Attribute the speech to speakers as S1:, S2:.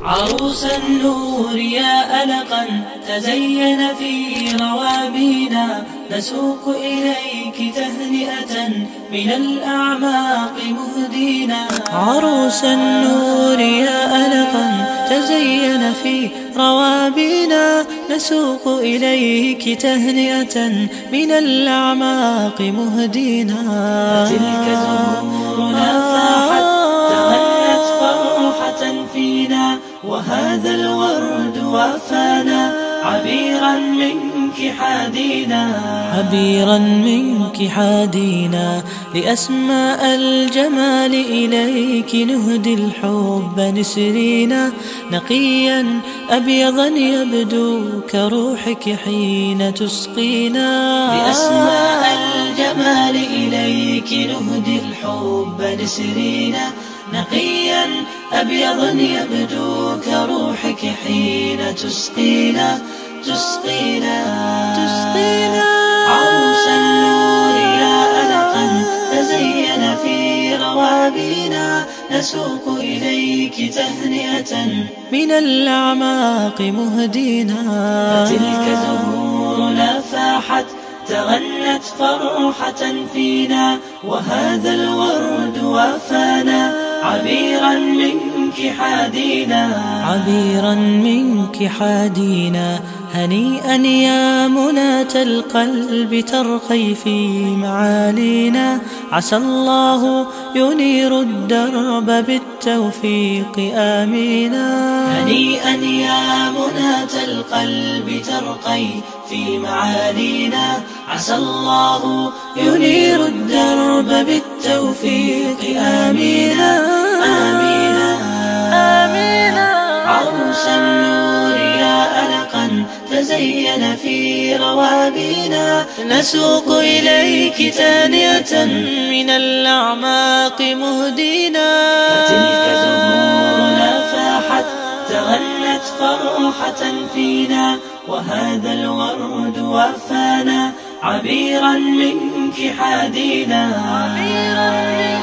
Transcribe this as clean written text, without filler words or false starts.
S1: عروس النور يا ألقا تزين في روابينا، نسوق إليك تهنئة من الأعماق مهدينا. عروس النور يا ألقا تزين في روابينا، نسوق إليك تهنئة من الأعماق مهدينا. فتلك زهورنا فاحت تغنت فرحة فينا، وهذا الورد وافانا عبيرا منك حادينا. عبيرا منك حادينا، لأسماء الجمال إليك نهدي الحب نسرينا. نقيا أبيضا يبدو كروحك حين تسقينا. لأسماء الجمال إليك نهدي الحب نسرينا. نقيا أبيضا يبدو كروحك حين تسقينا. تسقينا تسقينا. عروس النور يا ألقا تزين في روابينا، نسوق إليك تهنئة من الأعماق مهدينا. فتلك زهورنا فاحت تغنت فرحة فينا، وهذا الورد وافانا عبيرا منك حادينا. عبيرا منك حادينا. هنيئا يا مناة القلب ترقي في معالينا، عسى الله ينير الدرب بالتوفيق آمينا. هنيئا يا مناة القلب ترقي في معالينا، عسى الله ينير الدرب بالتوفيق آمينا. آمينا آمينا. عروس النور يا ألقا تزين في روابينا، نسوق إليك تهنئة من الأعماق مهدينا. فتلك زهورنا فاحت تغنت فرحة فينا، وهذا الورد وافانا عبيرا منك حادينا.